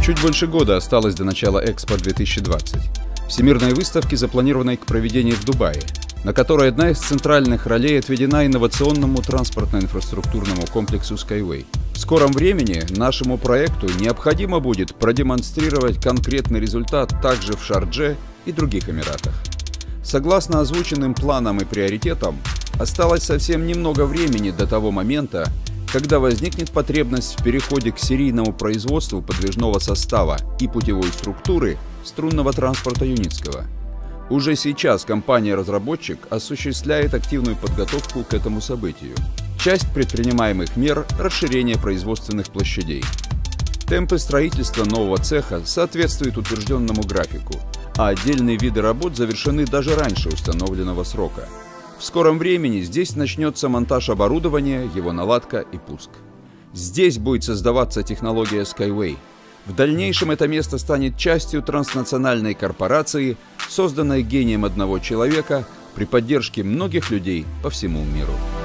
Чуть больше года осталось до начала Экспо 2020, всемирной выставки, запланированной к проведению в Дубае, на которой одна из центральных ролей отведена инновационному транспортно-инфраструктурному комплексу Skyway. В скором времени нашему проекту необходимо будет продемонстрировать конкретный результат также в Шардже и других Эмиратах. Согласно озвученным планам и приоритетам, осталось совсем немного времени до того момента, когда возникнет потребность в переходе к серийному производству подвижного состава и путевой структуры струнного транспорта Юницкого. Уже сейчас компания-разработчик осуществляет активную подготовку к этому событию. Часть предпринимаемых мер – расширение производственных площадей. Темпы строительства нового цеха соответствуют утвержденному графику, а отдельные виды работ завершены даже раньше установленного срока. В скором времени здесь начнется монтаж оборудования, его наладка и пуск. Здесь будет создаваться технология Skyway. В дальнейшем это место станет частью транснациональной корпорации, созданной гением одного человека при поддержке многих людей по всему миру.